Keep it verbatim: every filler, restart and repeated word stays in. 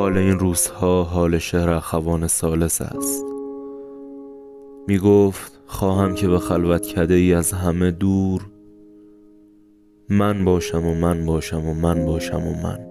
حال این روزها حال شهر اخوان ثالث است. می گفت خواهم که به خلوت کده ای از همه دور من باشم و من باشم و من باشم و من